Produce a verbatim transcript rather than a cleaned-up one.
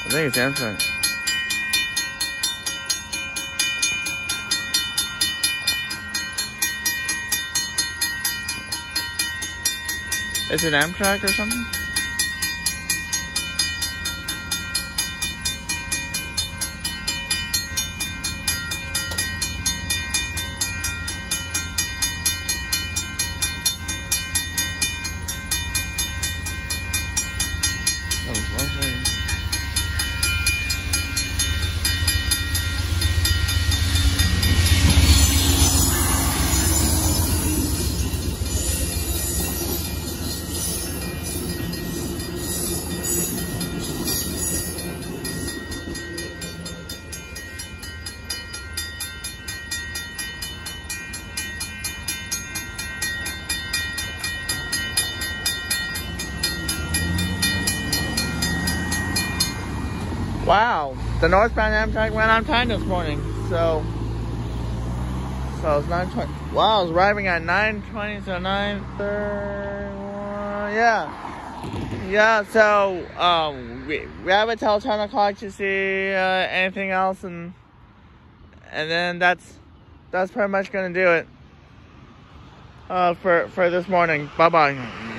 I think it's Amtrak. Is it Amtrak or something? That was lovely. Wow, the Northbound Amtrak went on time this morning, so so it's nine twenty. Wow, it's arriving at nine twenty, so nine thirty-one. Yeah, yeah. So um, we we have until ten o'clock to see uh, anything else, and and then that's that's pretty much gonna do it uh, for for this morning. Bye bye.